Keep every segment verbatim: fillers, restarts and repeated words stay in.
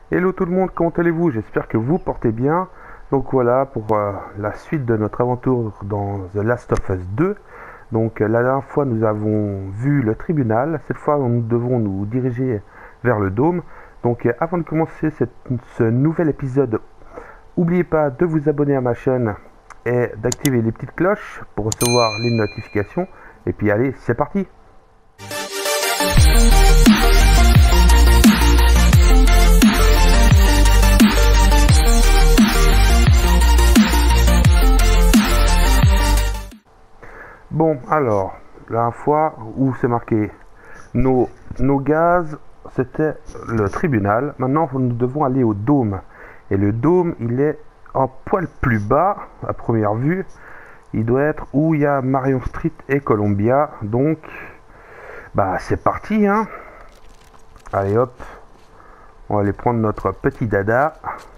Hello tout le monde, comment allez-vous? J'espère que vous portez bien. Donc voilà pour euh, la suite de notre aventure dans The Last of Us deux. Donc euh, la dernière fois nous avons vu le tribunal, cette fois nous devons nous diriger vers le dôme. Donc euh, avant de commencer cette- ce nouvel épisode, n'oubliez pas de vous abonner à ma chaîne et d'activer les petites cloches pour recevoir les notifications. Et puis allez, c'est parti! Bon, alors, la dernière fois où c'est marqué nos, nos gaz, c'était le tribunal. Maintenant, nous devons aller au dôme. Et le dôme, il est un poil plus bas, à première vue. Il doit être où il y a Marion Street et Columbia. Donc, bah, c'est parti, hein. Allez, hop. On va aller prendre notre petit dada.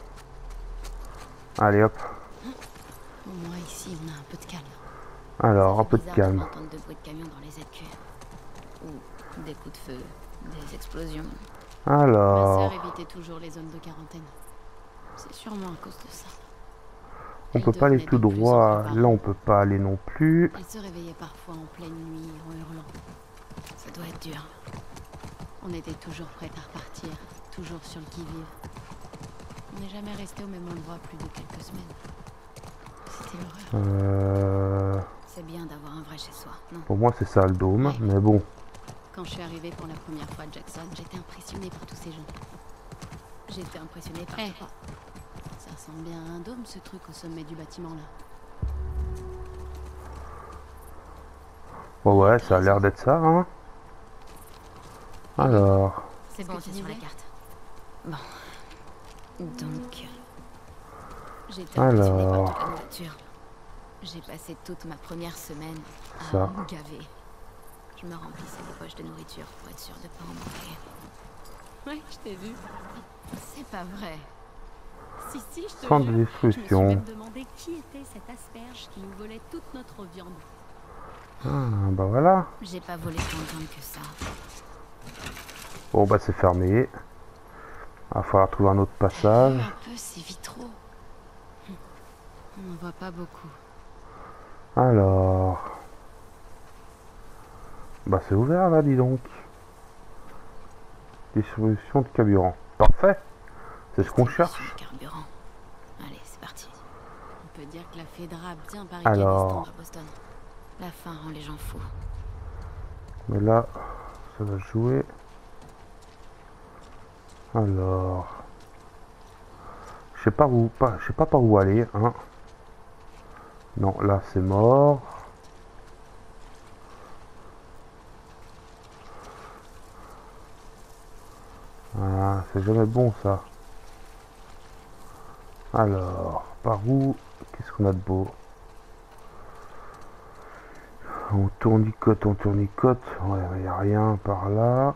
Allez, hop. Au moins ici, on a un peu de calme. Alors, un peu de Bizarre calme. d'entendre de bruit de camion dans les Z Q. Ou des coups de feu, des explosions. Ma Alors, sœur évitait toujours les zones de quarantaine. C'est sûrement à cause de ça. on Elle peut pas aller devenait tout de plus en droit. plus Là, on paranoïa. peut pas aller non plus. Elle se réveillait parfois en pleine nuit en hurlant. Ça doit être dur. On était toujours prêts à repartir, toujours sur le qui-vive. On n'est jamais resté au même endroit plus de quelques semaines. C'était l'horreur. Euh, C'est bien d'avoir un vrai chez soi, non? pour moi, c'est ça le dôme. Ouais. Mais bon. Quand je suis arrivée pour la première fois à Jackson, j'étais impressionnée par tous ces gens. J'étais impressionnée par toi. Ça ressemble bien à un dôme, ce truc au sommet du bâtiment là. Ouais, ouais, ça a l'air d'être ça, hein. Alors, C'est bon, c'est sur la carte. Bon. Donc. J'étais impressionnée par alors, toute la nourriture. J'ai passé toute ma première semaine à Ça. me gaver. Je me remplissais les poches de nourriture pour être sûre de pas en manquer. Ouais, je t'ai vu. C'est pas vrai. Si, si, je te centre de jure. Je me suis destruction. même demandé qui était cette asperge qui nous volait toute notre viande. Ah, bah voilà. J'ai pas volé tant de viande que ça. Bon, bah c'est fermé. Il va falloir trouver un autre passage. Un peu ces vitraux. On en voit pas beaucoup. Alors. Bah c'est ouvert là, dis donc. Distribution de carburant. Parfait. C'est ce qu'on cherche. Distribution de carburant. Allez, c'est parti. On peut dire que la Fedra a bien barricadé Alors. ce temps à Boston. La faim rend les gens fous. Mais là, ça va jouer. Alors. Je sais pas où, pas, je sais pas par où aller, hein. Non, là c'est mort. Ah, c'est jamais bon ça. Alors, par où? Qu'est-ce qu'on a de beau? On tournicote, on tournicote. Ouais, il n'y a rien par là.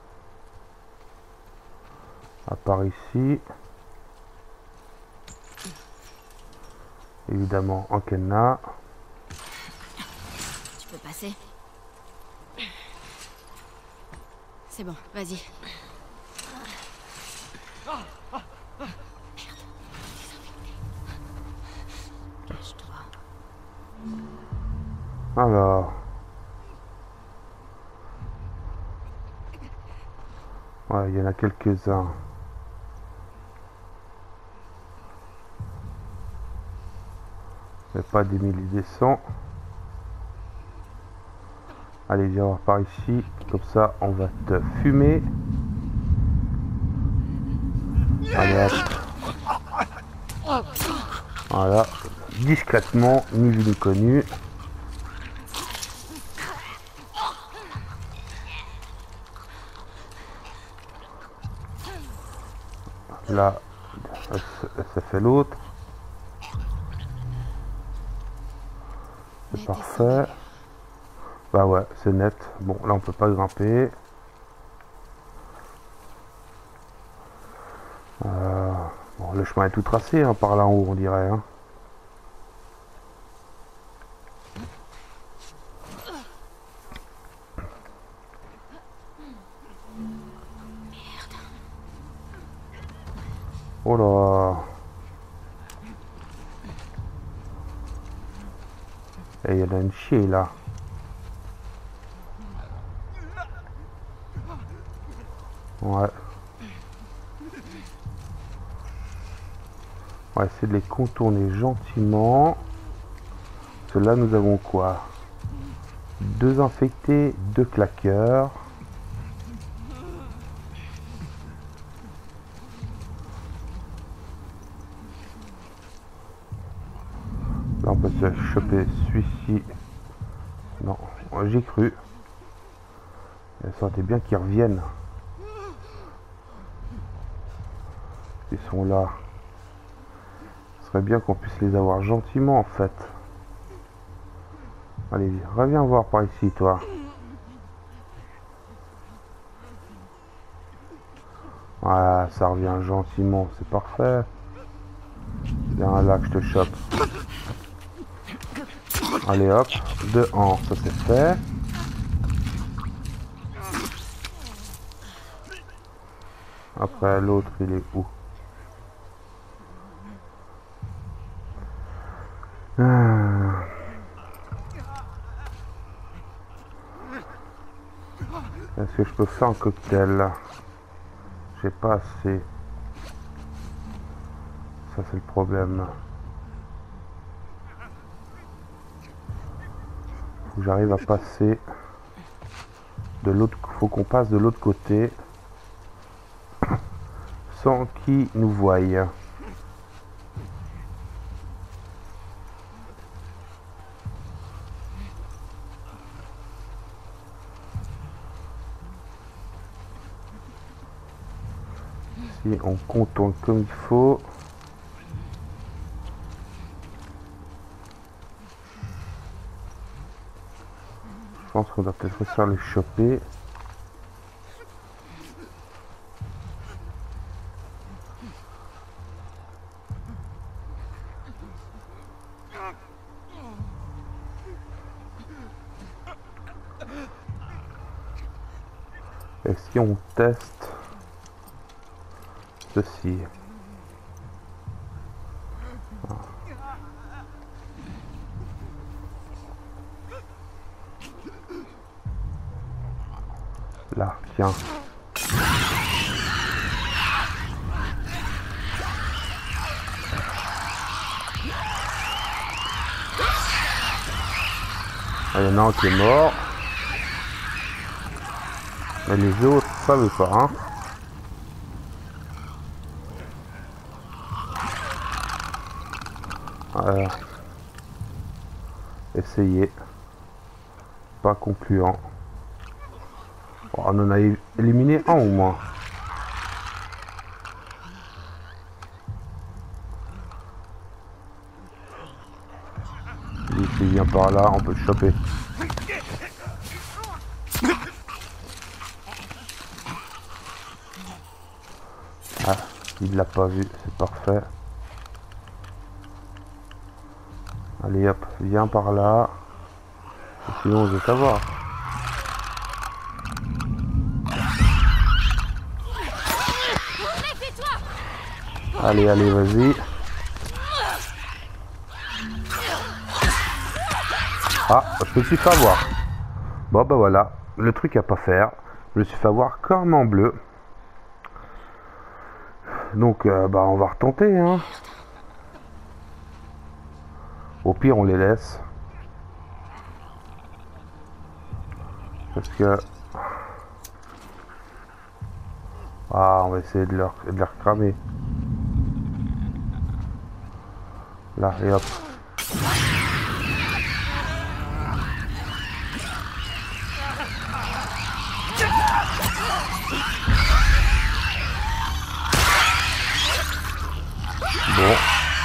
À part ici. Évidemment, en cadenas. Tu peux passer? C'est bon, vas-y. Cache-toi. Alors. Ouais, il y en a quelques-uns. Mais pas des milliers, des cents. Allez, viens voir par ici. Comme ça, on va te fumer. Allez, hop. Voilà. Discrètement, ni vu ni connu. Là, ça fait l'autre. C'est parfait. Bah ouais, c'est net. Bon, là on peut pas grimper. Euh, bon, le chemin est tout tracé, hein, par là en haut, on dirait. Hein. Oh là. Et il y en a une chier là. Ouais. On va essayer de les contourner gentiment. Parce que là nous avons quoi? Deux infectés, deux claqueurs. Là on peut se choper celui-ci. Non, j'ai cru. Ça aurait été bien qu'ils reviennent. Ils sont là. Ce serait bien qu'on puisse les avoir gentiment en fait. Allez, reviens voir par ici toi. Voilà, ça revient gentiment, c'est parfait. Viens là que je te chope. Allez hop, deux ans, ça c'est fait. Après l'autre il est où? ah. Est-ce que je peux faire un cocktail? J'ai pas assez. Ça c'est le problème. Faut que j'arrive à passer de l'autre. Faut qu'on passe de l'autre côté sans qu'ils nous voient. Si on contourne comme il faut. Je pense qu'on doit peut-être réussir à les choper. Et si on teste ceci? Là, tiens. Ah, il y en a un qui est mort. Mais les autres, ça veut pas, hein. Voilà. Essayez. Pas concluant. Oh, on en a éliminé un au moins. Lui, s'il vient par là, on peut le choper. Ah, il l'a pas vu, c'est parfait. Allez hop, viens par là. Et sinon, je veux savoir. Allez, allez, vas-y. Ah, je me suis fait avoir. Bon, bah voilà. Le truc à pas faire. Je me suis fait avoir comme en bleu. Donc, euh, bah, on va retenter, hein. Au pire, on les laisse. Parce que... Ah, on va essayer de leur, de leur cramer. Là, et hop. Bon.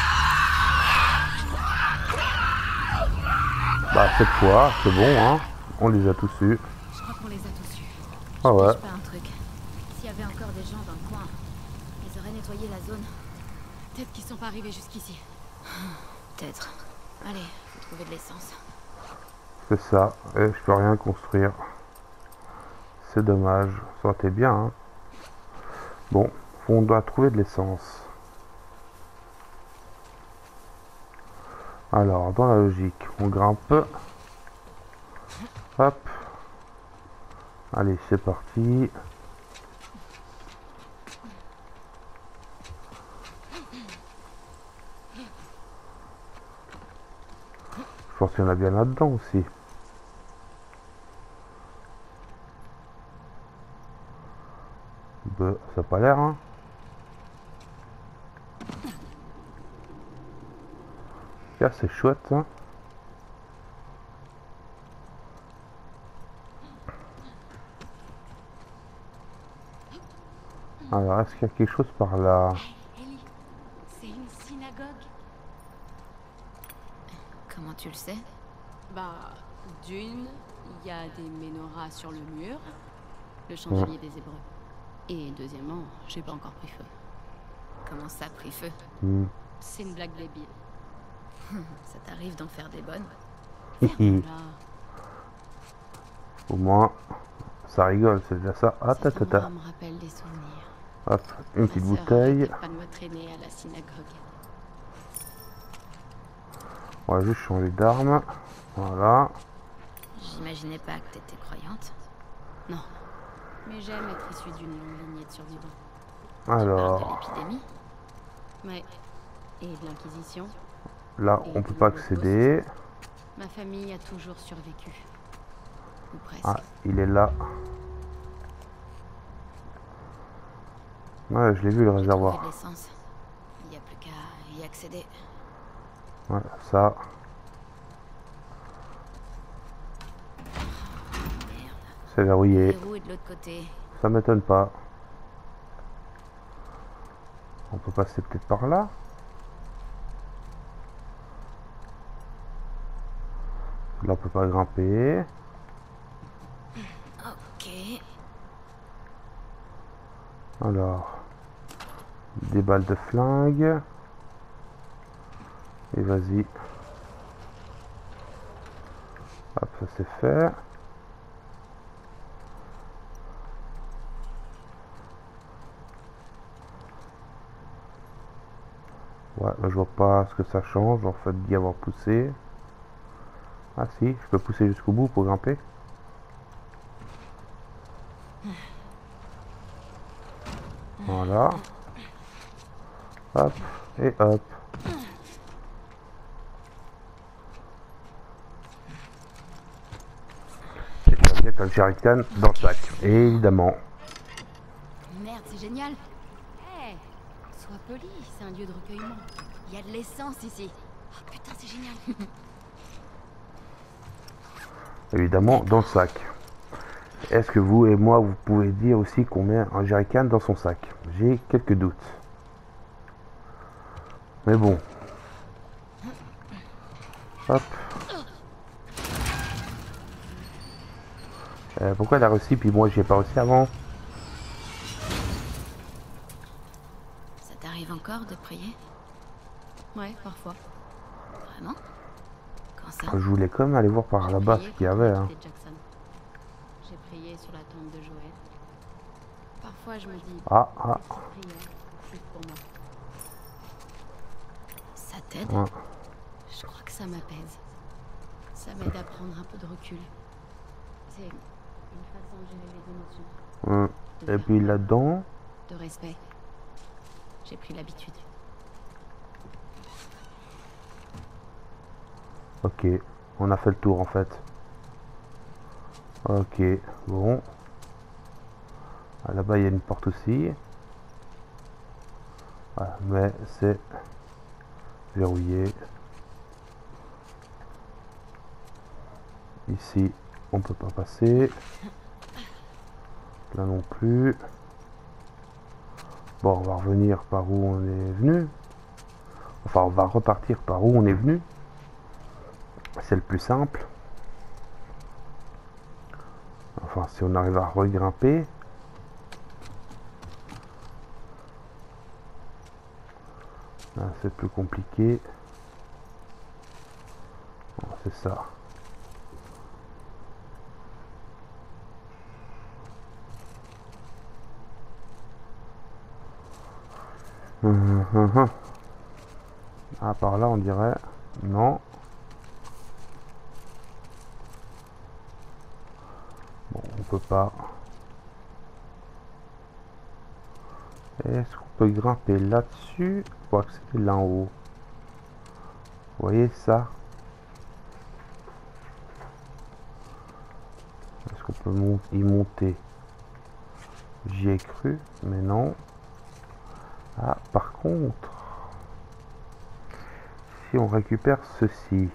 Bah, cette fois, c'est bon, hein. On les a tous eus. Je crois qu'on les a tous eus. Ah ouais. Je pas un truc. S'il y avait encore des gens dans le coin, ils auraient nettoyé la zone. Peut-être qu'ils sont pas arrivés jusqu'ici. Peut-être. Allez, faut trouver de l'essence. C'est ça. Et je peux rien construire. C'est dommage. Ça aurait été bien, hein. Bon, on doit trouver de l'essence. Alors, dans la logique, on grimpe. Hop. Allez, c'est parti. Je pense qu'il y en a bien là-dedans aussi. Bah, ça n'a pas l'air, hein. Là, c'est chouette, hein. Alors, est-ce qu'il y a quelque chose par là? Hey, Ellie, c'est une synagogue. Comment tu le sais? Bah, d'une, il y a des menorahs sur le mur. Le chandelier des Hébreux. Et deuxièmement, j'ai pas encore pris feu. Comment ça, pris feu? Hmm. C'est une blague débile. Ça t'arrive d'en faire des bonnes? Hihi. Là, Au moins, ça rigole, c'est déjà ça. Ah, ta, Cet ta, ta. endroit me rappelle des souvenirs. Hop, une Ma petite sœur bouteille. arrêtait pas de me traîner à la synagogue. On va juste changer d'arme. Voilà. J'imaginais pas que t'étais croyante. Non. Mais j'aime être issue d'une longue lignée de survivants. Tu parles de Alors, l'épidémie? Ouais. Et de l'Inquisition? là, on peut pas accéder. Ma famille a toujours survécu. Ou presque. Ah, il est là. Ouais, je l'ai vu le J'ai trouvé réservoir. de l'essence. Il n'y a plus qu'à y accéder. Ouais, ça. Merde. C'est verrouillé. Le verrou est de l'autre côté. Ça m'étonne pas. On peut passer peut-être par là. Là, on peut pas grimper. Ok. Alors, des balles de flingue. Et vas-y. Hop, ça c'est fait. Ouais, là, je vois pas ce que ça change en fait d'y avoir poussé. Ah si, je peux pousser jusqu'au bout pour grimper. Voilà. Hop, et hop. Et tu vas mettre un jerrycan dans le sac, évidemment. Merde, c'est génial. Hé, sois poli, c'est un lieu de recueillement. Il y a de l'essence ici. Oh putain, c'est génial. Évidemment, dans le sac. Est-ce que vous et moi, vous pouvez dire aussi qu'on met un jerrycan dans son sac? J'ai quelques doutes. Mais bon. Hop. Euh, pourquoi elle a réussi puis moi j'y ai pas réussi avant? Ça t'arrive encore de prier? ouais, parfois. Vraiment? Quand ça? Je voulais quand même aller voir par J'ai là-bas prié ce qu'il y quand on avait. a Hein. quitté Jackson. J'ai prié sur la tombe de Joël. Parfois, je me dis, Ah, ah. petite prière, juste pour moi. Ça t'aide? Ouais. Je crois que ça m'apaise. Ça m'aide à prendre un peu de recul. C'est une façon de gérer les émotions. Hum. De Et faire puis preuve là-dedans, de respect. J'ai pris l'habitude. ok, on a fait le tour en fait. Ok, bon. Ah, là-bas il y a une porte aussi. Voilà, mais c'est verrouillé. Ici, on peut pas passer. Là non plus. Bon, on va revenir par où on est venu. Enfin, on va repartir par où on est venu. C'est le plus simple. Enfin, si on arrive à regrimper. Là, c'est plus compliqué. Bon, c'est ça. Hum, hum, hum. Ah, par là, on dirait. Non. Bon, on peut pas. Est-ce qu'on peut grimper là-dessus pour accéder là en haut? Vous voyez ça? Est-ce qu'on peut mon y monter? J'y ai cru, mais non. Ah, par contre, si on récupère ceci,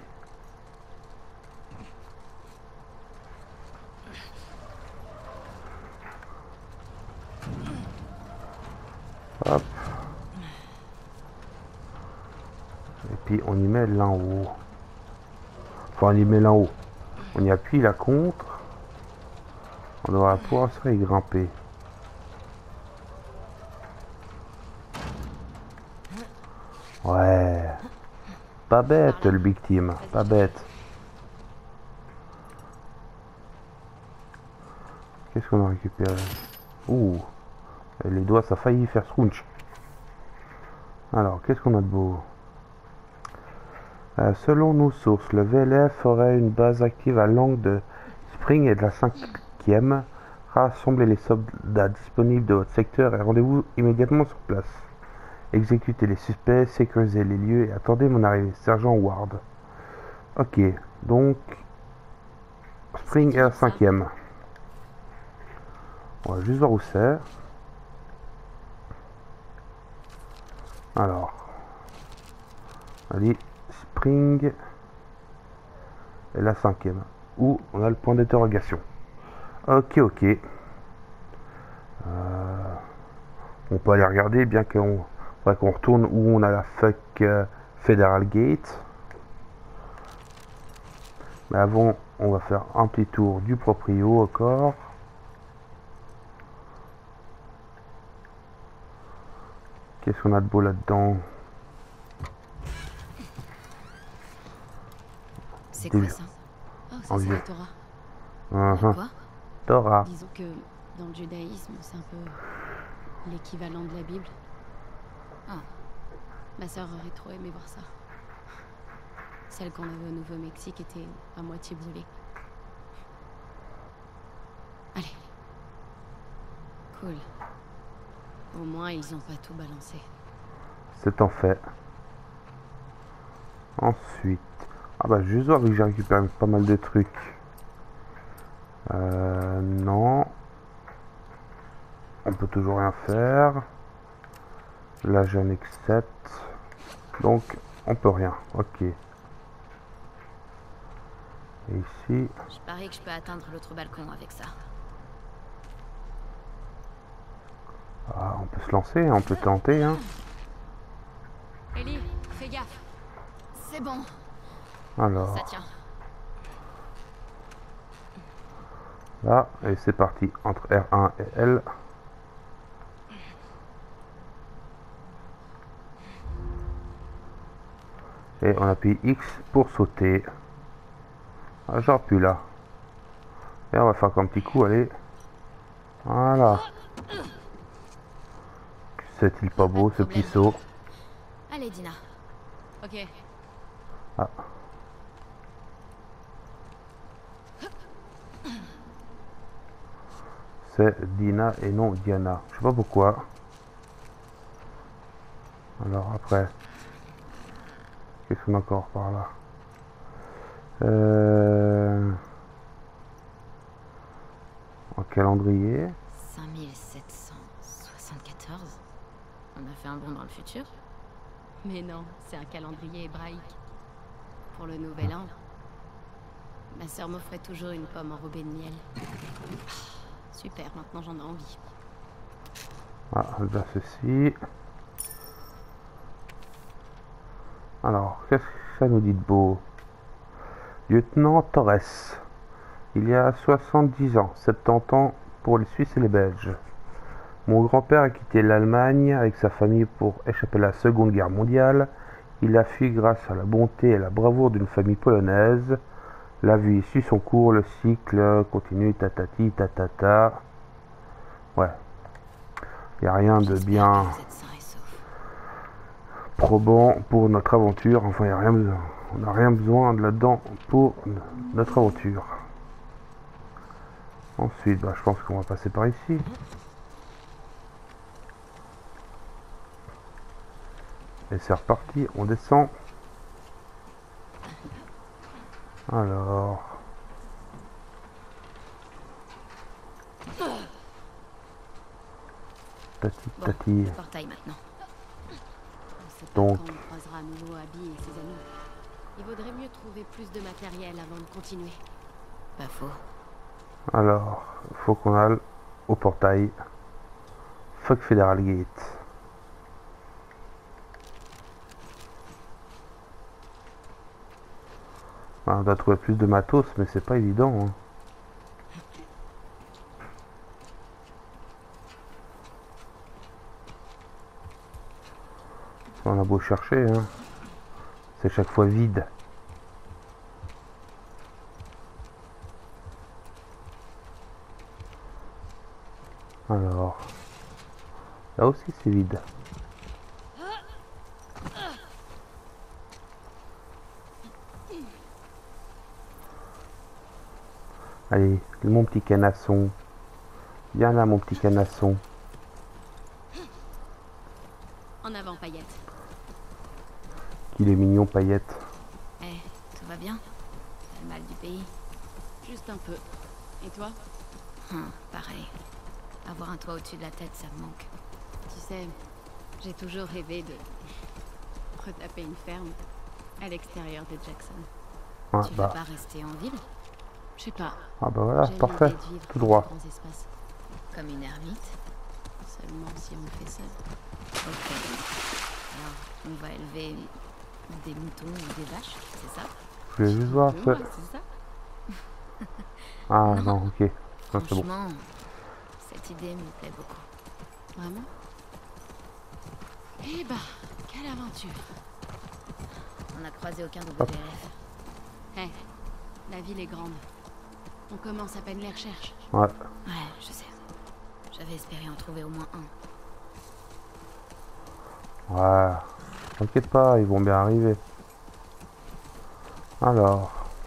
hop, et puis on y met là en haut. Enfin, on y met là en haut. On y appuie la contre. On devra pouvoir se y grimper. Ouais. Pas bête le Big Team. Pas bête. Qu'est-ce qu'on a récupéré? Ouh. Les doigts, ça a failli faire scrunch. Alors, qu'est-ce qu'on a de beau? euh, Selon nos sources, le V L F aurait une base active à l'angle de Spring et de la cinquième. Rassemblez les soldats disponibles de votre secteur et rendez-vous immédiatement sur place. Exécutez les suspects, sécurisez les lieux et attendez mon arrivée. Sergent Ward. Ok, donc Spring et la cinquième. On va juste voir où c'est. Alors, allez, Spring et la cinquième. Où on a le point d'interrogation. Ok, ok. Euh, on peut aller regarder, bien qu'on faudrait qu'on retourne où on a la fuck euh, Federal Gate. Mais avant, on va faire un petit tour du proprio encore. Qu'est-ce qu'on a de beau là-dedans? C'est quoi ça? Oh, ça c'est la Torah. Uh-huh. Quoi? Torah. Disons que dans le judaïsme, c'est un peu l'équivalent de la Bible. Ah, ma sœur aurait trop aimé voir ça. Celle qu'on avait au Nouveau-Mexique était à moitié brûlée. Allez. Cool. Au moins, ils ont pas tout balancé. C'est en fait. Ensuite. Ah bah, juste voir vu que j'ai récupéré pas mal de trucs. Euh, non. On peut toujours rien faire. Là, j'ai un accept. Donc, on peut rien. Ok. Et ici. Je parie que je peux atteindre l'autre balcon avec ça. Ah, on peut se lancer, on peut tenter, hein. Ellie, fais gaffe. C'est bon. Alors. Ça tient. Là, et c'est parti. Entre R un et L. Et on appuie X pour sauter. Ah, j'aurais pu là. Et on va faire comme petit coup, allez. Voilà. C'est-il pas beau ce petit saut? Allez, Dina. Ok. Ah. C'est Dina et non Diana. Je sais pas pourquoi. Alors après. Qu'est-ce qu'on a encore par là? Euh... En calendrier. cinq mille sept cent soixante-quatorze. On a fait un bond dans le futur? Mais non, c'est un calendrier hébraïque. Pour le nouvel an. Ma sœur m'offrait toujours une pomme enrobée de miel. Super, maintenant j'en ai envie. Ah, là ceci. Alors, qu'est-ce que ça nous dit de beau? Lieutenant Torres. Il y a soixante-dix ans, soixante-dix ans pour les Suisses et les Belges. Mon grand-père a quitté l'Allemagne avec sa famille pour échapper à la Seconde Guerre mondiale. Il a fui grâce à la bonté et la bravoure d'une famille polonaise. La vie suit son cours, le cycle continue, tatati, tatata. Ouais. Il n'y a rien de bien probant pour notre aventure. Enfin, il n'y a rien de... On n'a rien besoin de là-dedans pour notre aventure. Ensuite, bah, je pense qu'on va passer par ici. Et c'est reparti, on descend. Alors... Tati, Bon, tati. le portail maintenant. On sait pas Donc. quand on croisera à nouveau Abby et ses amis. Il vaudrait mieux trouver plus de matériel avant de continuer. Pas faux. Alors, faut qu'on aille au portail. Fuck Federal Gate. Ah, on doit trouver plus de matos, mais c'est pas évident. Hein. On a beau chercher, hein. C'est chaque fois vide. Alors, là aussi c'est vide. Allez, mon petit canasson. Viens là, mon petit canasson. En avant, Paillette. Qu'il est mignon, Paillette. Eh, tout va bien? T'as le mal du pays? Juste un peu. Et toi? Hum, pareil. Avoir un toit au-dessus de la tête, ça me manque. Tu sais, j'ai toujours rêvé de retaper une ferme à l'extérieur de Jackson. Ah Tu bah, veux pas rester en ville? Je sais pas. ah bah voilà, J'aime parfait. l'idée de vivre Tout dans droit. de grands espaces. Comme une ermite? Seulement si on le fait seul. Ok. Alors, on va élever des moutons ou des vaches, c'est ça? Je vais juste voir Ouais, ce... c'est ça. Ah Non. non, ok. Non, c'est bon. Franchement, cette idée me plaît beaucoup. Vraiment? Eh bah, quelle aventure. On n'a croisé aucun W Hop. L F. Eh, la ville est grande. On commence à peine les recherches. Ouais. Ouais, je sais. J'avais espéré en trouver au moins un. Ouais. T'inquiète pas, ils vont bien arriver. Alors.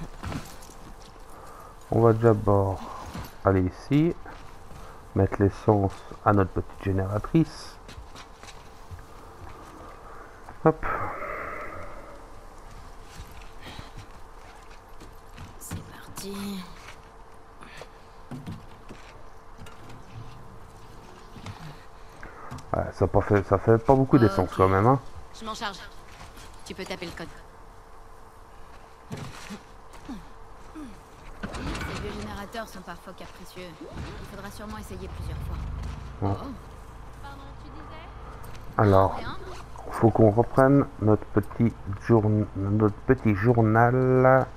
On va d'abord aller ici. Mettre l'essence à notre petite génératrice. Hop. C'est parti. Ouais, ça, pas fait, ça fait pas beaucoup d'essence Ok. quand même. Hein. Je m'en charge. Tu peux taper le code. Ces vieux générateurs sont parfois capricieux. Il faudra sûrement essayer plusieurs fois. Ouais. Oh. Pardon, tu disais? Alors, Rien. faut qu'on reprenne notre petit, journ... notre petit journal.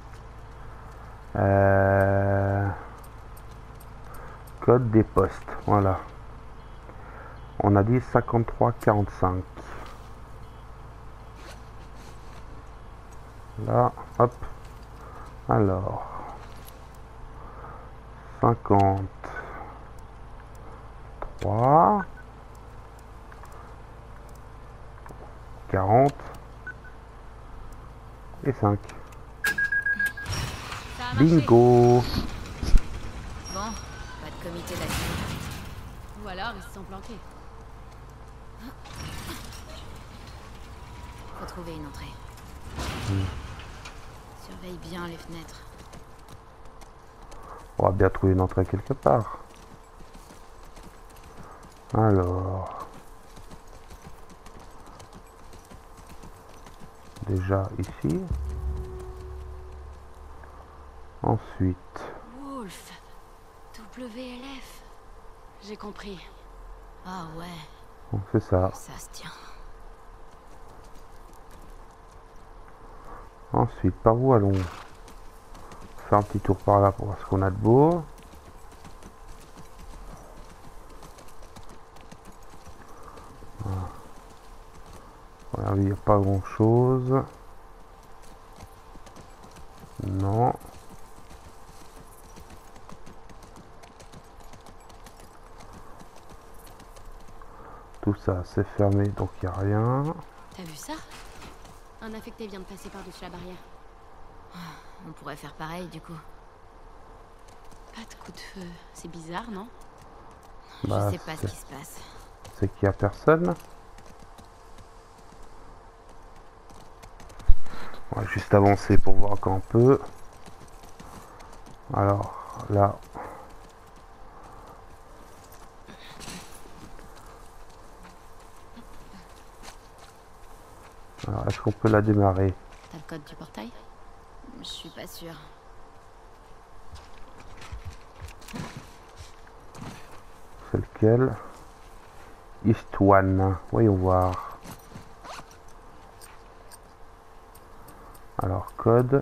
Euh... Code des postes. Voilà. On a dit cinquante-trois quarante-cinq. Là, hop. Alors. cinquante-trois. quarante. Et cinq. Ça a marché. Bingo! Bon, pas de comité d'action. Ou alors ils se sont planqués. Faut trouver une entrée. Hmm. Surveille bien les fenêtres. On va bien trouver une entrée quelque part. Alors. Déjà ici. Ensuite. Wolf. W L F. J'ai compris. Ah ouais, On fait ça. ça se tient. Ensuite, par où allons faire un petit tour par là pour voir ce qu'on a de beau. Voilà, il n'y a pas grand chose. Non. Tout ça c'est fermé donc il n'y a rien. T'as vu ça? Un infecté vient de passer par-dessus la barrière. On pourrait faire pareil, du coup. Pas de coup de feu. C'est bizarre, non? Bah, Je sais pas ce qui se passe. c'est qu'il y a personne. On va juste avancer pour voir quand on peut. Alors, là... Alors, est-ce qu'on peut la démarrer? T'as le code du portail? Je suis pas sûre. C'est lequel? East One. Voyons voir. Alors, code.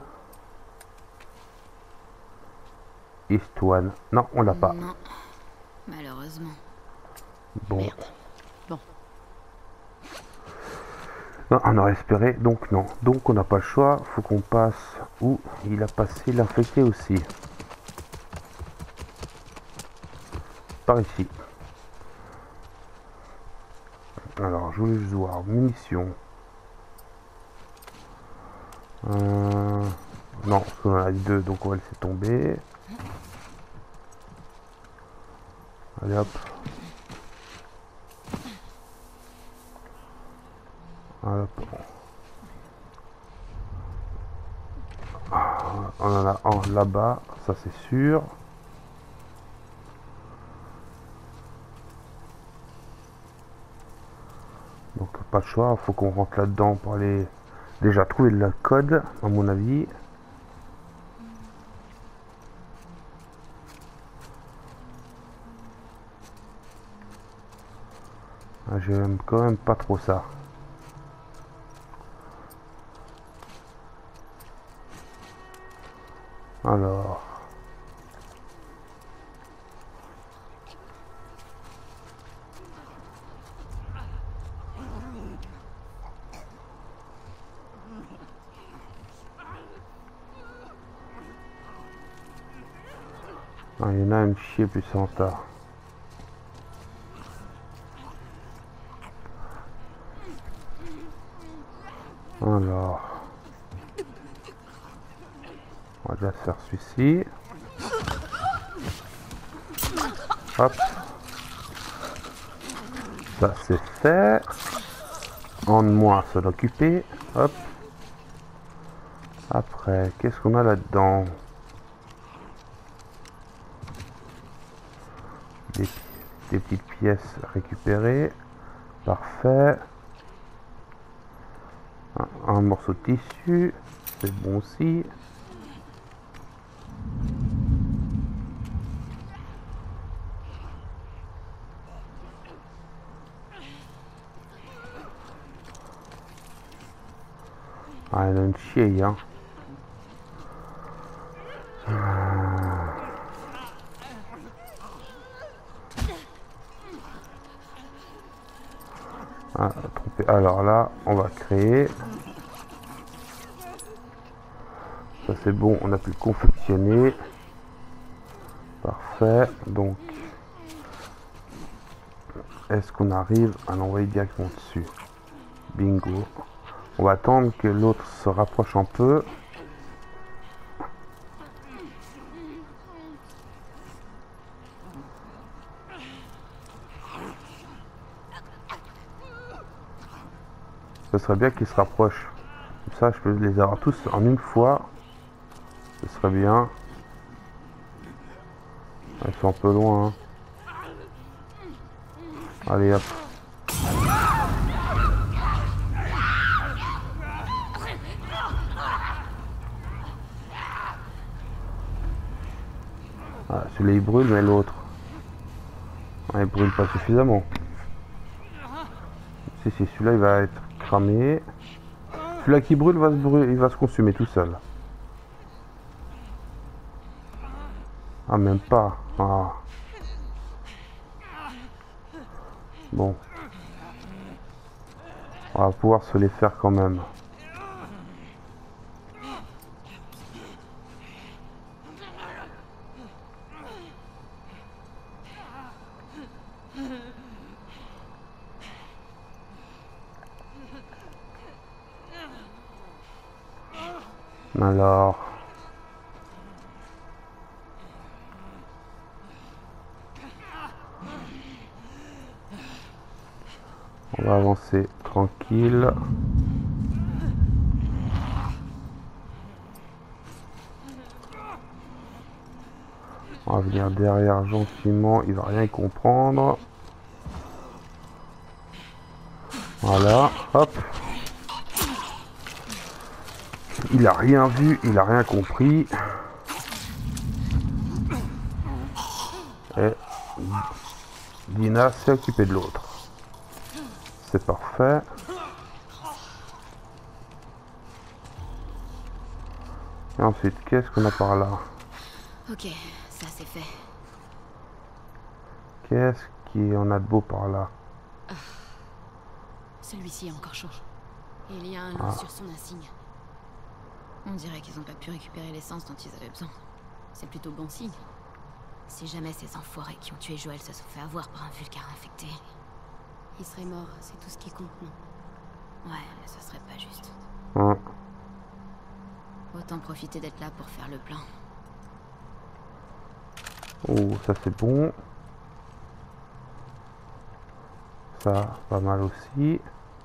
East One. Non, on l'a pas. Non. Malheureusement. Bon. Merde. Bon. Non, on aurait espéré, donc non. Donc on n'a pas le choix, faut qu'on passe où il a passé l'infecté aussi. Par ici. Alors, je voulais juste voir. Munitions. Euh... Non, parce qu'on en a deux, donc on va laisser tomber. Allez hop. Allez, hop. Ah, on en a un là-bas, ça c'est sûr. Donc pas de choix, faut qu'on rentre là-dedans pour aller déjà trouver le code, à mon avis. Ah, j'aime quand même pas trop ça. Alors. Ah, il y en a une chier puissante là. Alors. On va déjà faire celui-ci. Hop. Ça c'est fait. En de moins à s'en occuper. Hop. Après, qu'est-ce qu'on a là-dedans? des, des petites pièces récupérées. Parfait. Un, un morceau de tissu. C'est bon aussi. Ah, il a une chier, hein. Ah, trompé. Alors là, on va créer. Ça c'est bon, on a pu le confectionner. Parfait. Donc, est-ce qu'on arrive à l'envoyer directement dessus? Bingo. On va attendre que l'autre se rapproche un peu. Ce serait bien qu'il se rapproche. Comme ça, je peux les avoir tous en une fois. Ce serait bien. Ils sont un peu loin. Hein. Allez, hop. Ah, celui-là il brûle, mais l'autre, ah, il brûle pas suffisamment. Si, si, celui-là il va être cramé. Celui-là qui brûle va se brûler, il va se consumer tout seul. Ah, même pas. Ah. Bon. On va pouvoir se les faire quand même. Alors... On va avancer tranquille. On va venir derrière gentiment, il va rien comprendre. Voilà, hop. Il a rien vu, il a rien compris. Et Dina s'est occupée de l'autre. C'est parfait. Et ensuite, qu'est-ce qu'on a par là? Ok, ça c'est fait. Qu'est-ce qu'on a de beau par là? Celui-ci est encore chaud. Et il y a un loup Ah. sur son insigne. On dirait qu'ils n'ont pas pu récupérer l'essence dont ils avaient besoin. C'est plutôt bon signe. Si jamais ces enfoirés qui ont tué Joël se sont fait avoir par un vulcain infecté, il serait mort, c'est tout ce qui compte, non? Ouais, mais ce serait pas juste. Hein. Autant profiter d'être là pour faire le plein. Oh, ça c'est bon. Ça, pas mal aussi.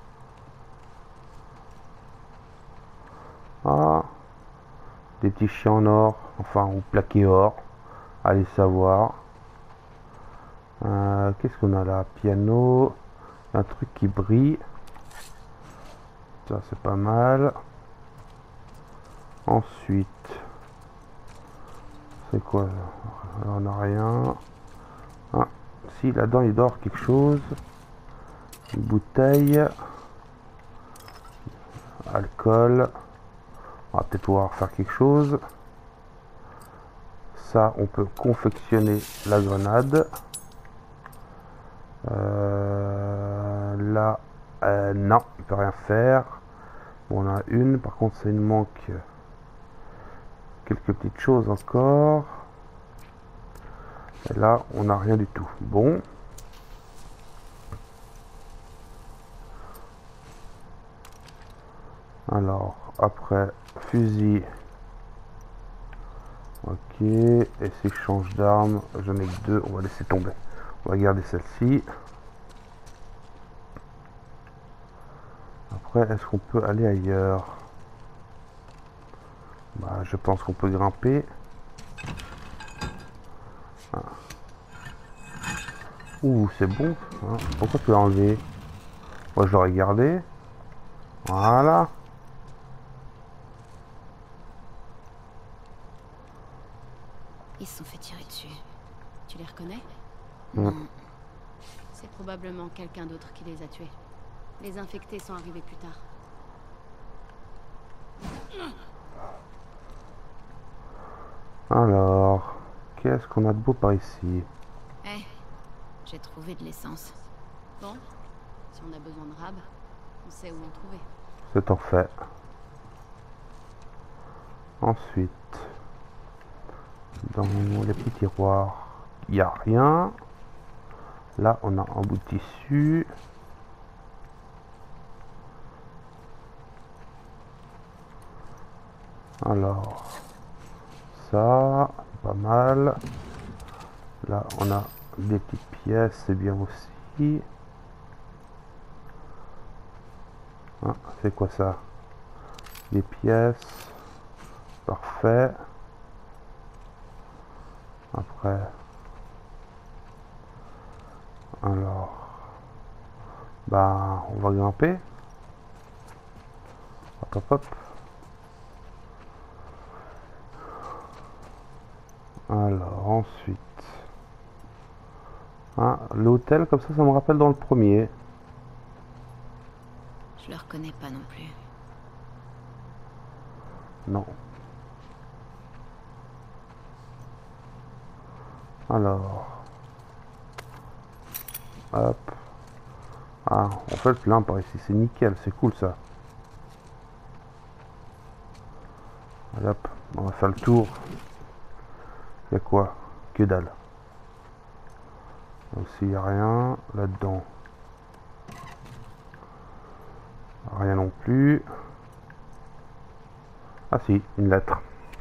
Ah, des petits chiens en or, enfin, ou plaqués or. Allez savoir. Euh, Qu'est-ce qu'on a là? Piano. Un truc qui brille. Ça, c'est pas mal. Ensuite, c'est quoi? On n'a rien. Ah, si, là-dedans, il dort quelque chose. Une bouteille. Alcool. On va peut-être pouvoir faire quelque chose. Ça, on peut confectionner la grenade. Euh, là, euh, non, on peut rien faire. Bon, on a une, par contre, ça il nous manque quelques petites choses encore. Et là, on n'a rien du tout. Bon. Alors, après, fusil. Ok, et si je change d'arme, j'en ai que deux, on va laisser tomber. On va garder celle-ci. Après, est-ce qu'on peut aller ailleurs? Bah, je pense qu'on peut grimper. Ah. Ouh, c'est bon. Hein. Pourquoi tu l'as enlevé? Moi, je l'aurais gardé. Voilà. Ils se sont fait tirer dessus. Tu les reconnais? Mm. Non. C'est probablement quelqu'un d'autre qui les a tués. Les infectés sont arrivés plus tard. Alors, qu'est-ce qu'on a de beau par ici? Eh, j'ai trouvé de l'essence. Bon, si on a besoin de rab, on sait où en trouver. C'est en fait. Ensuite, dans les petits tiroirs, il n'y a rien. Là, on a un bout de tissu. Alors, ça, pas mal. Là, on a des petites pièces, c'est bien aussi. Ah, c'est quoi ça? Des pièces. Parfait. Après. Alors. Bah, on va grimper. Hop, hop, hop. Alors, ensuite. Ah, l'hôtel, comme ça, ça me rappelle dans le premier. Je le reconnais pas non plus. Non. Alors. Hop. Ah, en fait, plein par ici, c'est nickel, c'est cool ça. Hop, on va faire le tour. Il y a quoi? Que dalle. Aussi, il n'y a rien. Là-dedans. Rien non plus. Ah si, une lettre.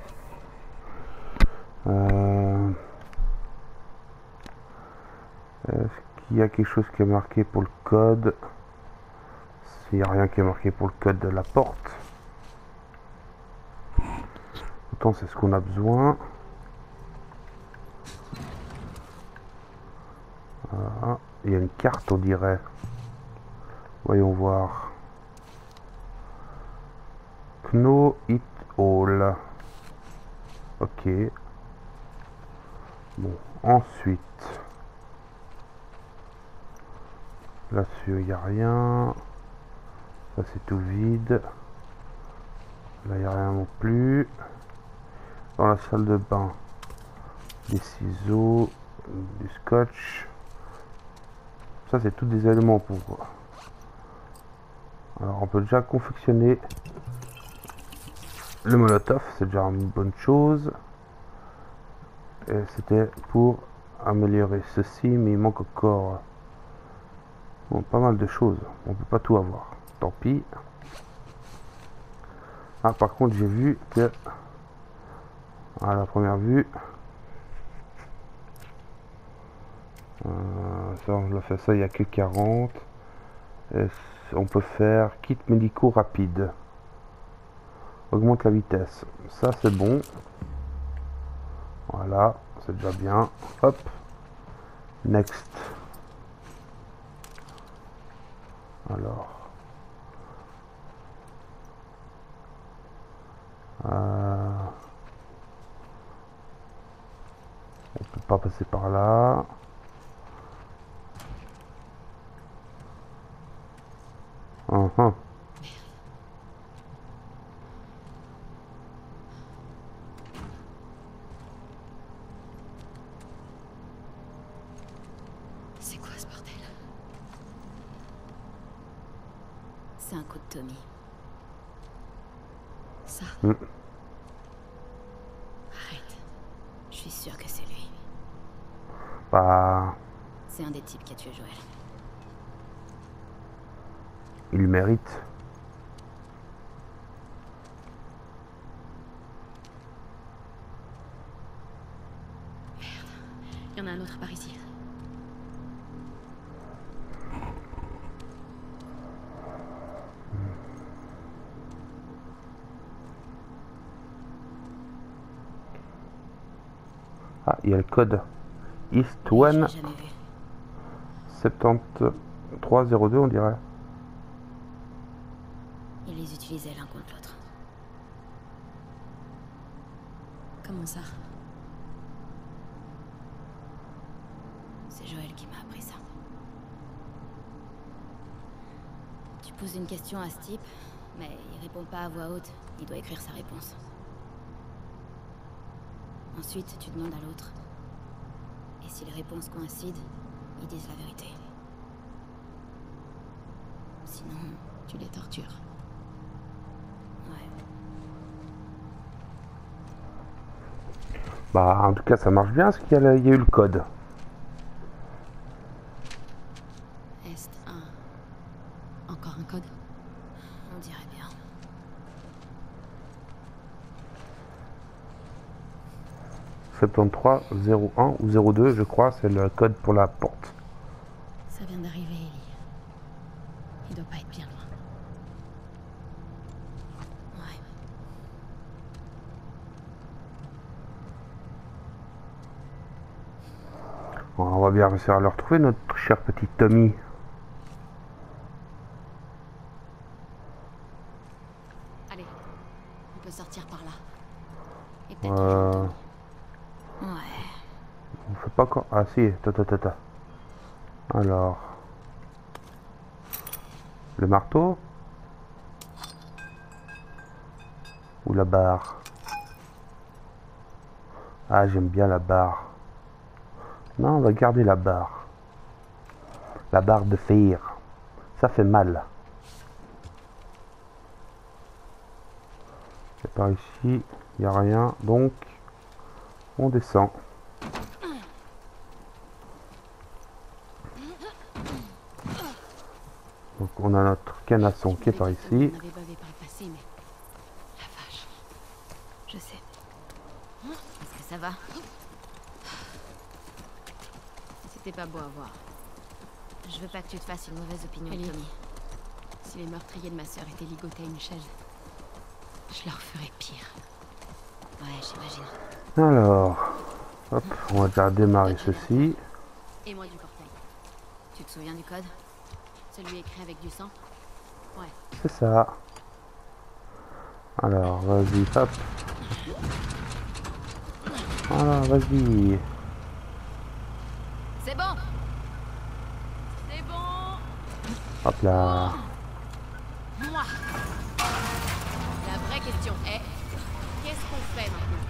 Euh... Est-ce qu'il y a quelque chose qui est marqué pour le code? S'il n'y a rien qui est marqué pour le code de la porte. Pourtant c'est ce qu'on a besoin. Ah, il y a une carte on dirait. Voyons voir. Know it all. Ok. Bon, ensuite. Là-dessus, il n'y a rien. Ça, c'est tout vide. Là, il n'y a rien non plus. Dans la salle de bain, des ciseaux, du scotch. Ça, c'est tous des éléments pour... Alors, on peut déjà confectionner le molotov. C'est déjà une bonne chose. Et c'était pour améliorer ceci, mais il manque encore... Bon, pas mal de choses. On peut pas tout avoir. Tant pis. Ah, par contre, j'ai vu que... À la première vue... Euh, ça, on a fait ça, il n'y a que quarante. Et on peut faire kit médicaux rapide. Augmente la vitesse. Ça, c'est bon. Voilà, c'est déjà bien. Hop. Next. Alors. Euh, on peut pas passer par là. Uh-huh. C'est quoi ce bordel? C'est un coup de Tommy. Ça. Mm. Arrête. Je suis sûre que c'est lui. Bah, C'est un des types qui a tué Joël. il le mérite. Il y en a un autre par ici. Ah, il y a le code. East Je l'ai One jamais vu. soixante-treize zéro deux, on dirait. Ils les utilisaient l'un contre l'autre. Comment ça? C'est Joël qui m'a appris ça. Tu poses une question à ce type, mais il répond pas à voix haute. Il doit écrire sa réponse. Ensuite, tu demandes à l'autre. Et si les réponses coïncident, ils disent la vérité. Sinon, tu les tortures. Ouais. Bah, en tout cas, ça marche bien, parce qu'il y, a le- il y a eu le code. Est un. Encore un code? On dirait bien. soixante-treize zéro un ou zéro deux, je crois, c'est le code pour la porte. Ça vient d'arriver, Ellie. Il doit pas être bien loin. Ouais. Bon, on va bien réussir à le retrouver, notre cher petit Tommy. Allez, on peut sortir par là. Et peut-être Euh, rejoindre Tommy. Ouais. on fait pas encore... Ah si, tata tata. Alors... Le marteau? Ou la barre? Ah, j'aime bien la barre. Non, on va garder la barre. La barre de fer. Ça fait mal. Et par ici, il n'y a rien. Donc, on descend. Donc, on a notre canasson qui est par ici. On avait bavé par le passé, mais... La vache. Je sais. Est-ce que ça va? C'était pas beau à voir. Je veux pas que tu te fasses une mauvaise opinion de Tommy. Si les meurtriers de ma sœur étaient ligotés à une chaise, je leur ferais pire. Ouais, j'imagine. Alors, hop, on va déjà démarrer ceci. Et moi du portail. Tu te souviens du code? Celui écrit avec du sang? Ouais. C'est ça. Alors, vas-y, hop. Voilà, vas-y. C'est bon. C'est bon. Hop là. Moi. La vraie question est, qu'est-ce qu'on fait maintenant?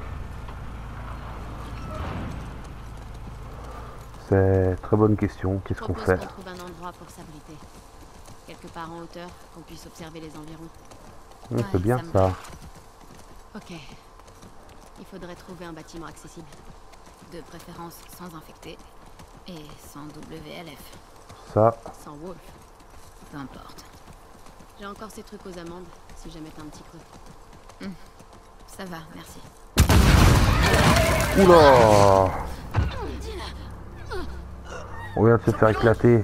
C'est une très bonne question. Qu'est-ce qu'on fait? On trouve un endroit pour s'abriter. Quelque part en hauteur, qu'on puisse observer les environs. Hum, c'est bien ça. Ok. Il faudrait trouver un bâtiment accessible. De préférence sans infecté et sans W L F. Ça. Sans Wolf. Peu importe. J'ai encore ces trucs aux amandes, si jamais t'as un petit creux. Hum. Ça va, merci. Oula! On vient de se faire éclater.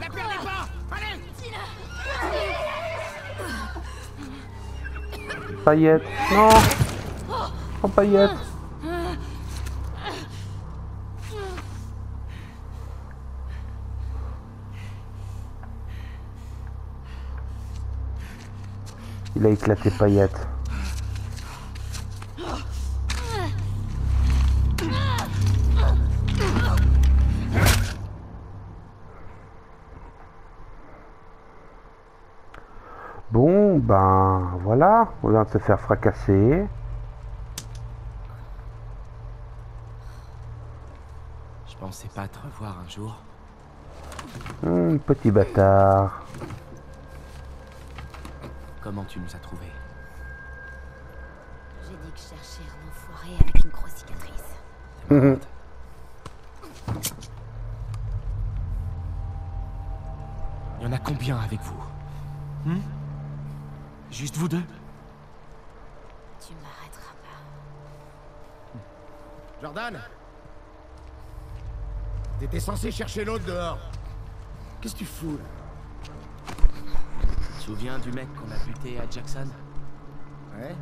Paillette, non! Oh, Paillette! Il a éclaté Paillette. Bon, ben voilà, on vient de se faire fracasser. Je pensais pas te revoir un jour. Hum, petit bâtard. Comment tu nous as trouvés? J'ai dit que je cherchais un enfoiré avec une grosse cicatrice. T'es malade. Il y en a combien avec vous? Hmm? Juste vous deux? Tu m'arrêteras pas. Jordan? T'étais censé chercher l'autre dehors. Qu'est-ce que tu fous là? Tu te souviens du mec qu'on a buté à Jackson? Ouais?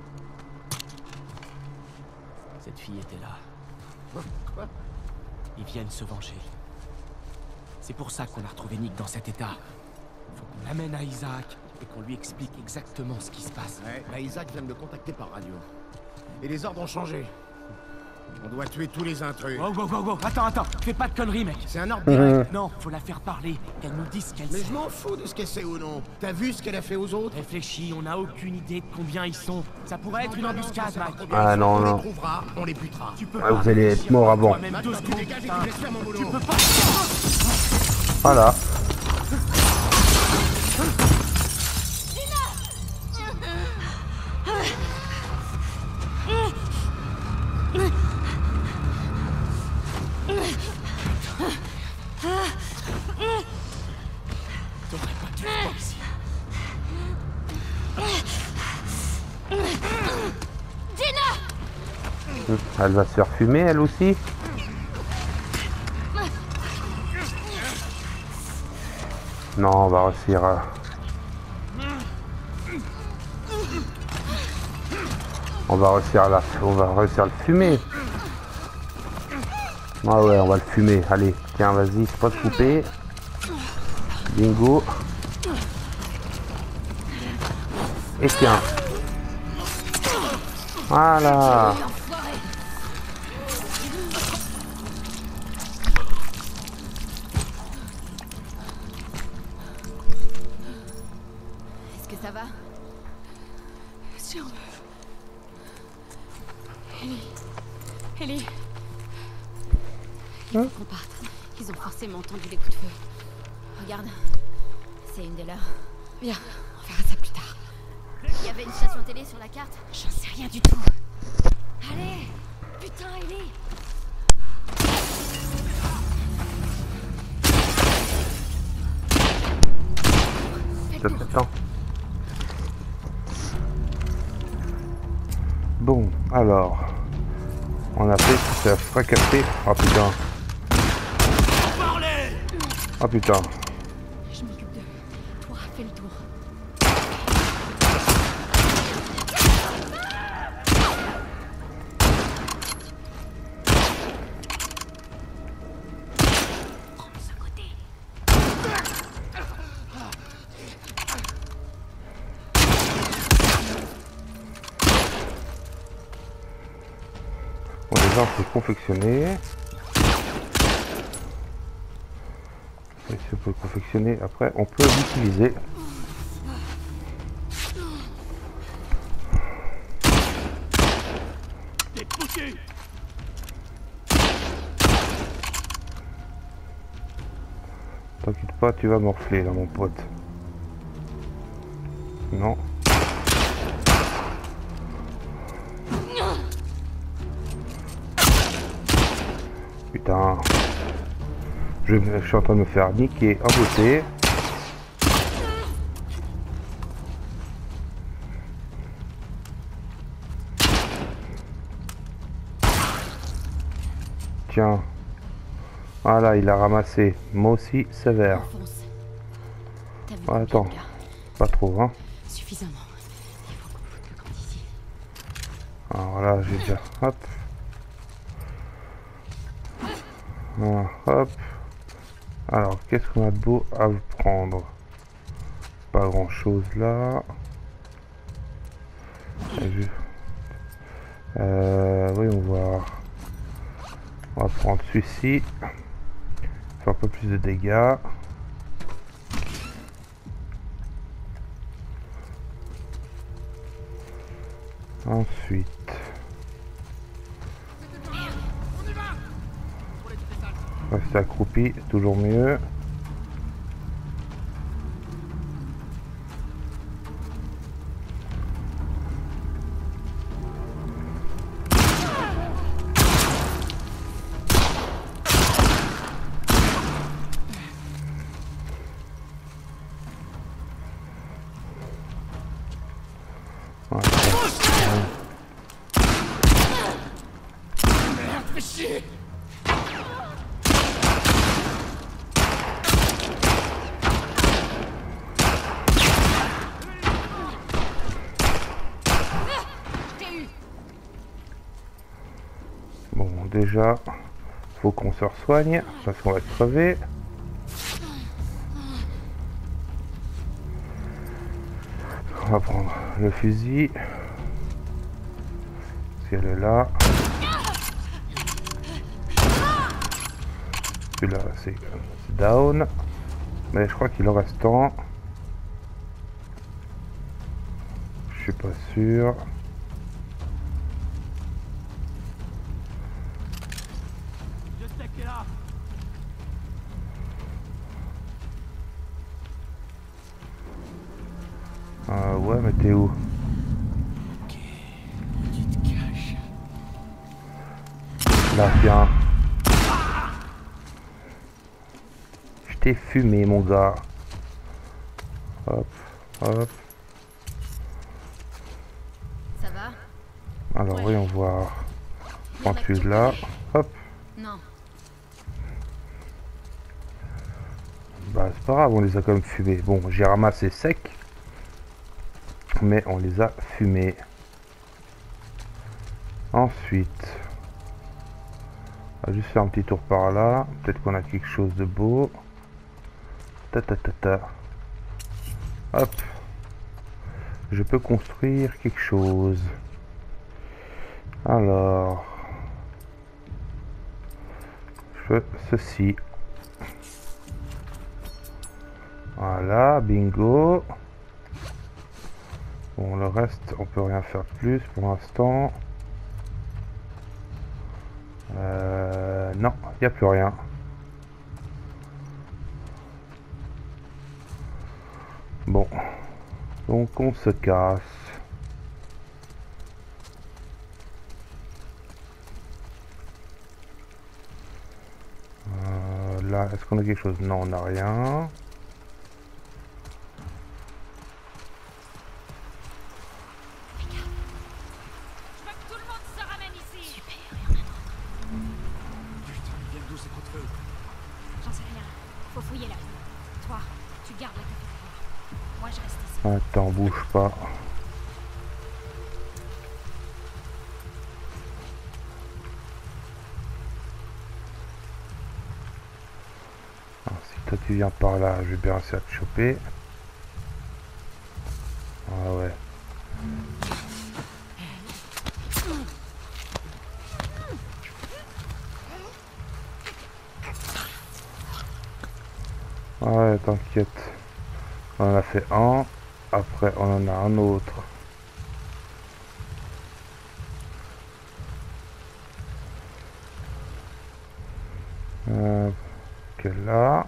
Cette fille était là. Quoi? Ils viennent se venger. C'est pour ça qu'on a retrouvé Nick dans cet état. Faut qu'on l'amène à Isaac et qu'on lui explique exactement ce qui se passe. Ouais, bah Isaac vient de me contacter par radio. Et les ordres ont changé. On doit tuer tous les intrus. Wow, wow, wow, wow, attends, attends, fais pas de conneries, mec. C'est un ordre direct. Non, faut la faire parler, qu'elle nous dise ce qu'elle Mais sait. je m'en fous de ce qu'elle sait ou non. T'as vu ce qu'elle a fait aux autres? Réfléchis, on n'a aucune idée de combien ils sont. Ça pourrait être une embuscade, Mike. Ah non, On non. les trouvera, on les butera. Tu peux Ah, pas vous allez être réfléchir mort avant. toi-même deux Maintenant, tu secondes, dégages et tu putain. me laisses faire mon boulot. Tu peux pas. Voilà. T'aurais pas dû être ici. Elle va se faire fumer, elle aussi. Non, on va réussir à... On va réussir à la... On va réussir à le fumer. Ah ouais, on va le fumer. Allez, tiens, vas-y, faut pas te couper. Bingo. Et tiens. Voilà. Est-ce que ça va? Si on veut. Ellie. Ellie. Il faut qu'on parte. Ils ont forcément entendu les coups de feu. Regarde. C'est une des leurs. Viens, on verra ça plus tard. Il y avait une station télé sur la carte? J'en sais rien du tout. Allez! Putain, Ellie! Attends. Bon. Alors, on a fait tout ça fracassé. Oh putain. Oh putain. Je m'occupe d'eux. Toi, fais le tour. Prends ce côté. Bon, déjà, on peut confectionner. Et si on peut confectionner, après, on peut l'utiliser. T'inquiète pas, tu vas morfler là, mon pote. Non. Putain. Je, je suis en train de me faire niquer en beauté. Tiens. Voilà, il a ramassé. Moi aussi, sévère. Enfonce. T'as vu Ah, combien attends. de gars? Pas trop, hein. Suffisamment. Il faut qu'on foute le camp d'ici. Alors là, j'ai déjà... Hop. Ah, hop. Alors, qu'est-ce qu'on a de beau à vous prendre? Pas grand-chose là. Euh, voyons voir. On va prendre celui-ci. Faire un peu plus de dégâts. Ensuite. Rester accroupi, toujours mieux. Voilà. Merde, fais chier. Bon, déjà, faut qu'on se soigne parce qu'on va crever. On va prendre le fusil. Si elle est là. Celui-là, c'est down. Mais je crois qu'il en reste un. Je suis pas sûr. Ah ouais, mais t'es où? Ok, tu te caches. Là, viens. Je t'ai fumé, mon gars. Hop, hop. Ça va? Alors, Ouais. voyons voir. Y en a Prends que celui-là. tu Hop. Non. Bah, c'est pas grave, on les a quand même fumés. Bon, j'ai ramassé sec. Mais on les a fumés. Ensuite, on va juste faire un petit tour par là. Peut-être qu'on a quelque chose de beau. Ta ta ta ta. Hop. Je peux construire quelque chose. Alors, je fais ceci. Voilà, bingo. Bon, le reste, on peut rien faire de plus pour l'instant. Euh, non, il n'y a plus rien. Bon, donc on se casse. Euh, là, est-ce qu'on a quelque chose? Non, on n'a rien. Moi, je reste ici. Attends, bouge pas. Alors, si toi tu viens par là, je vais bien réussir à te choper. Ah ouais. Ouais, t'inquiète. On en a fait un. Après, on en a un autre. Euh, que là.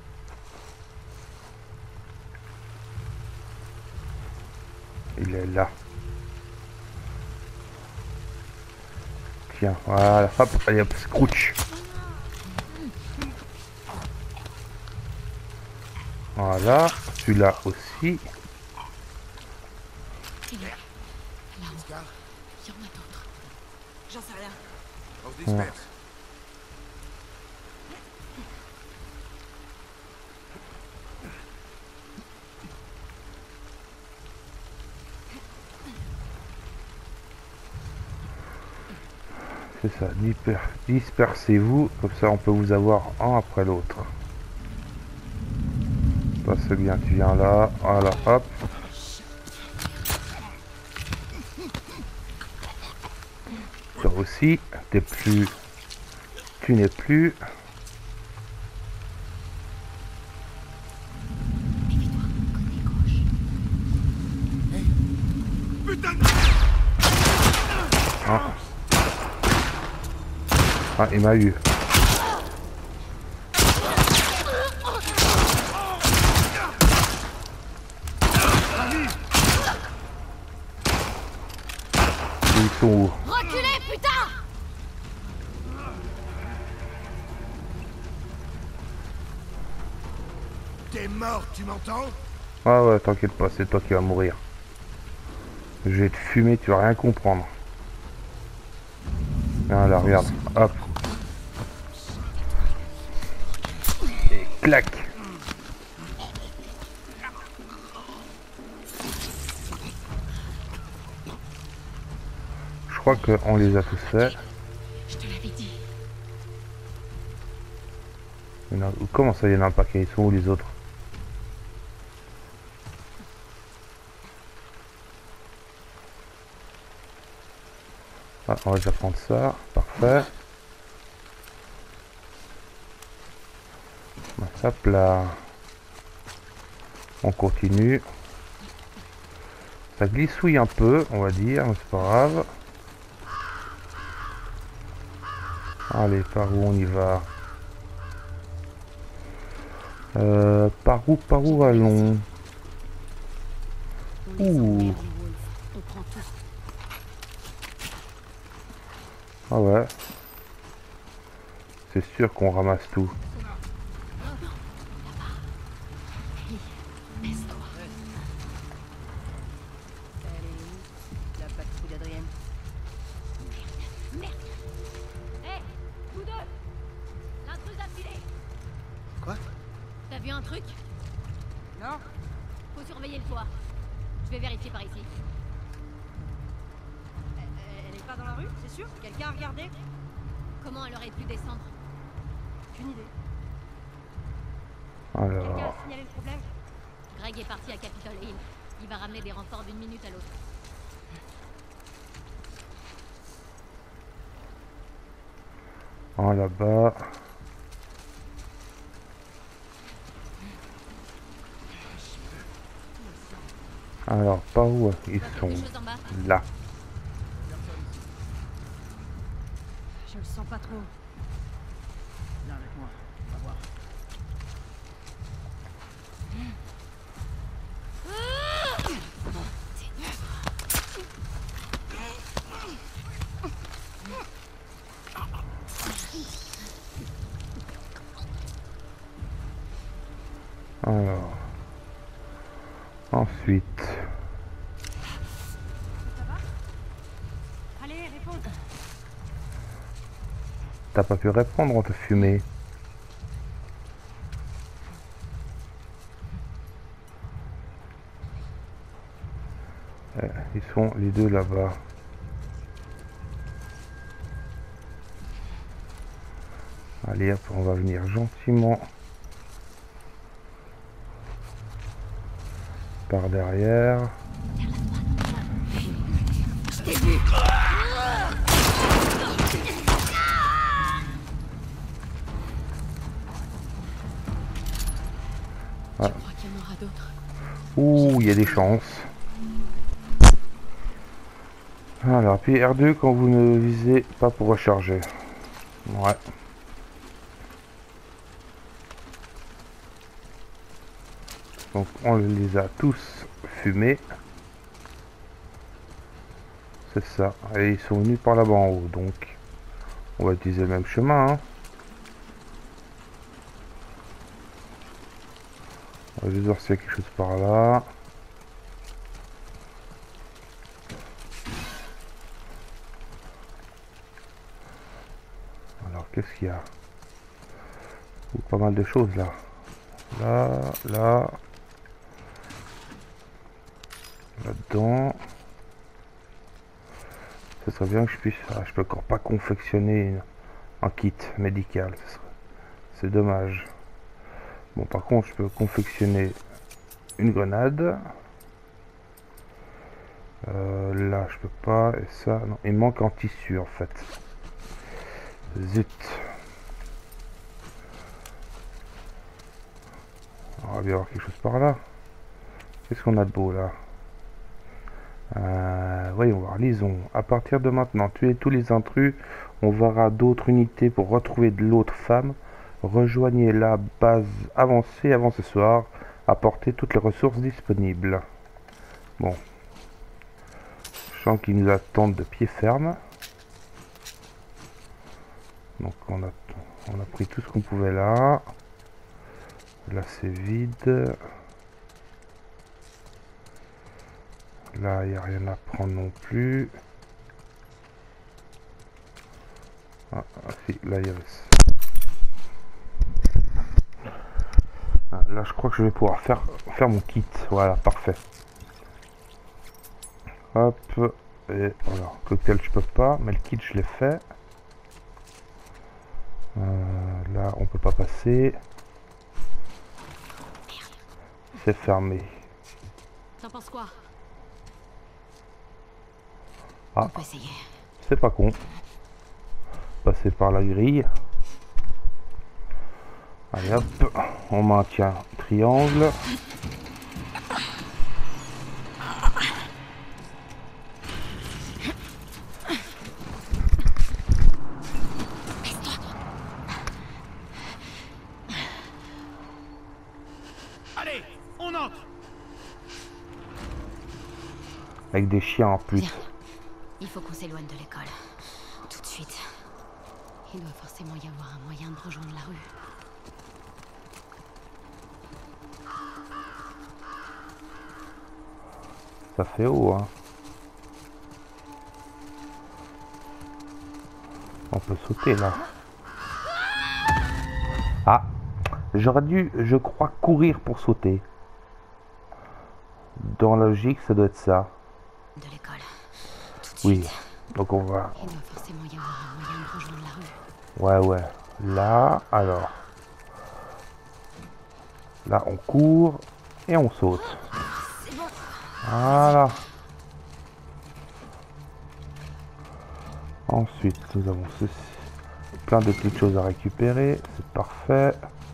Il est là. Tiens, voilà, hop, allez hop, scrooch. Voilà, celui-là aussi. Il est là. Oscar, Il y en a d'autres. J'en sais rien. on se disperse. C'est ça, disper- dispersez-vous, comme ça on peut vous avoir un après l'autre. Toi c'est bien, tu viens là, voilà, hop. Toi aussi, t'es plus... Tu n'es plus... Ah. Ah, il m'a eu. Ils sont où? Reculez, putain! T'es mort, tu m'entends? Ah ouais, t'inquiète pas, c'est toi qui vas mourir. Je vais te fumer, tu vas rien comprendre. Voilà, regarde, hop. Et clac. Je crois qu'on les a tous fait. Je te l'avais dit. Il y en a- Comment ça, il y en a un paquet? Ils sont où les autres? Ah, on va déjà prendre ça. Parfait. Hop là. On continue. Ça glissouille un peu, on va dire, mais c'est pas grave. Allez, par où on y va? Euh, par où, par où allons? On descend Ouh. vers les Wolves. On prend tout. Ah ouais. C'est sûr qu'on ramasse tout. Baisse-toi. Elle est où, la patrouille d'Adrienne? Merde, merde. Hé, vous deux! L'intruse a filé! Quoi? T'as vu un truc? Non. Faut surveiller le toit. Je vais vérifier par ici. Elle, elle est pas dans la rue, c'est sûr? Quelqu'un a regardé? Comment elle aurait pu descendre? Aucune idée. Quelqu'un Alors, a signalé le problème? Greg est parti à Capitol Hill. Il va ramener des renforts d'une minute à l'autre. en là-bas. Alors, par où ils sont? Des choses en bas. Là. Je le sens pas trop. Viens avec moi, on va voir. Alors. Ensuite. Allez, réponds. T'as pas pu répondre, on t'a fumé. Euh, ils sont les deux là-bas. Allez hop, on va venir gentiment par derrière. Je crois qu'il y en aura d'autres. Ouh, il y a des chances. Alors, puis R deux quand vous ne visez pas pour recharger. Ouais. Donc on les a tous fumés. C'est ça. Et ils sont venus par là-bas en haut. Donc on va utiliser le même chemin. Hein. On va juste voir s'il y a quelque chose par là. Alors qu'est-ce qu'il y a? Ouh, pas mal de choses là. Là, là. Là-dedans. Ce serait bien que je puisse... Ah, je peux encore pas confectionner une... un kit médical. C'est dommage. Bon, par contre, je peux confectionner une grenade. Euh, là, je peux pas. Et ça, non. Il manque en tissu, en fait. Zut. On va bien avoir quelque chose par là. Qu'est-ce qu'on a de beau, là? Euh, voyons voir, lisons. À partir de maintenant, tuez tous les intrus. On verra d'autres unités pour retrouver de l'autre femme. Rejoignez la base avancée avant ce soir. Apportez toutes les ressources disponibles. Bon. Je sens qu'ils nous attendent de pied ferme. Donc on a, on a pris tout ce qu'on pouvait là. Là c'est vide. Là, il n'y a rien à prendre non plus. Ah, ah si, là, il y avait ça. Ah, là, je crois que je vais pouvoir faire, faire mon kit. Voilà, parfait. Hop. Et voilà. Cocktail, je peux pas. Mais le kit, je l'ai fait. Euh, là, on peut pas passer. C'est fermé. T'en penses quoi? Ah, On peut essayer. c'est pas con. Passer par la grille. Allez hop, on maintient triangle. Allez, on entre. Avec des chiens en plus. Viens. Il faut qu'on s'éloigne de l'école. Tout de suite. Il doit forcément y avoir un moyen de rejoindre la rue. Ça fait haut, hein. On peut sauter là. Ah, j'aurais dû, je crois, courir pour sauter. Dans la logique, ça doit être ça. De l'école. Oui, donc on va... Il doit forcément y avoir un moyen de rejoindre la rue. Ouais, ouais. Là, alors. Là, on court et on saute. C'est bon. Voilà. Ensuite, nous avons ceci. Plein de petites choses à récupérer. C'est parfait.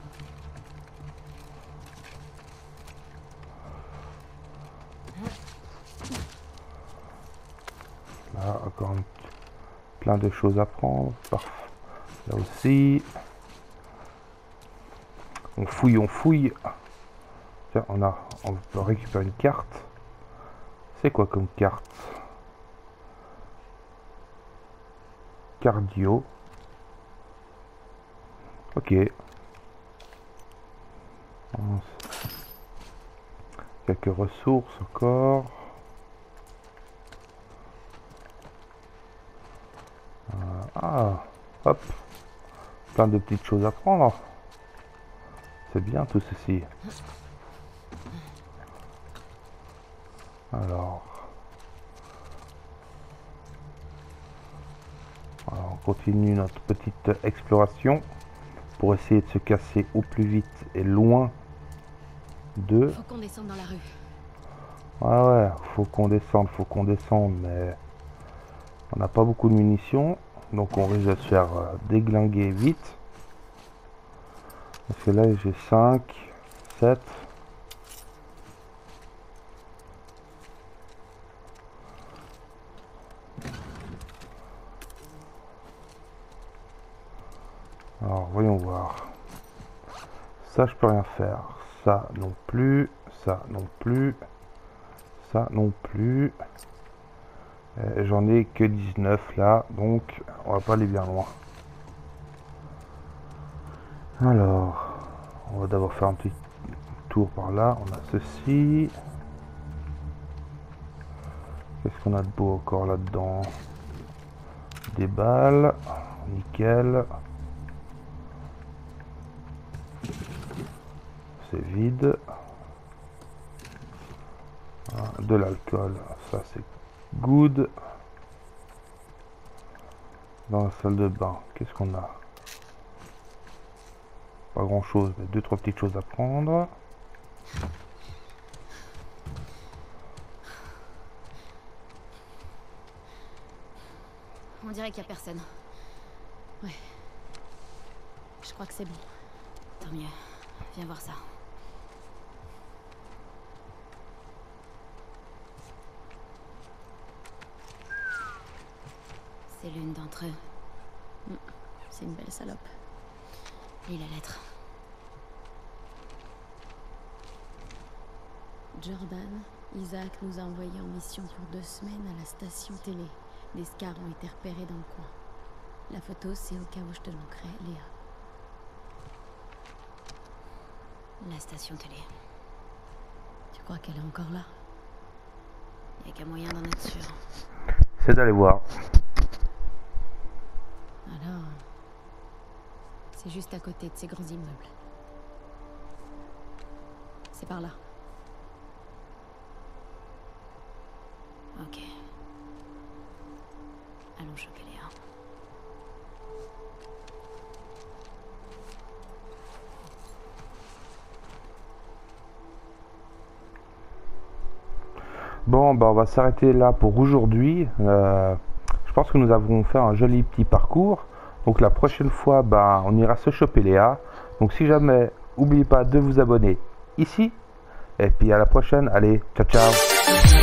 Là, encore un... plein de choses à prendre. Parfait. Là aussi. On fouille, on fouille. Tiens, on a... on peut récupérer une carte. C'est quoi comme carte? Cardio. Ok. Quelques ressources encore. Euh, ah, hop. Plein de petites choses à prendre. C'est bien tout ceci. Alors, continue notre petite exploration pour essayer de se casser au plus vite et loin de... Faut qu'on descende dans la rue. Ah ouais, faut qu'on descende, faut qu'on descende, mais on n'a pas beaucoup de munitions, donc on risque de se faire euh, déglinguer vite. Parce que là j'ai cinq, sept. Alors voyons voir. Ça je peux rien faire. Ça non plus. Ça non plus. Ça non plus. J'en ai que dix-neuf là. Donc on va pas aller bien loin. Alors. On va d'abord faire un petit tour par là. On a ceci. Qu'est-ce qu'on a de beau encore là-dedans? Des balles. Nickel. C'est vide. Ah, de l'alcool, ça c'est good. Dans la salle de bain, qu'est-ce qu'on a? Pas grand chose, mais deux trois petites choses à prendre. On dirait qu'il n'y a personne. Ouais. Je crois que c'est bon. Tant mieux. Viens voir ça. C'est l'une d'entre eux. C'est une belle salope. Lis la lettre. Jordan, Isaac nous a envoyés en mission pour deux semaines à la station télé. Des scars ont été repérés dans le coin. La photo, c'est au cas où je te manquerai, Léa. La station télé. Tu crois qu'elle est encore là? Y a qu'un moyen d'en être sûr. C'est d'aller voir. Alors, c'est juste à côté de ces grands immeubles. C'est par là. Ok. Allons choper Léa. Bon, bah on va s'arrêter là pour aujourd'hui. Euh, je pense que nous avons fait un joli petit parcours. Donc la prochaine fois, bah, on ira se choper Léa. Donc si jamais, n'oubliez pas de vous abonner ici. Et puis à la prochaine. Allez, ciao ciao.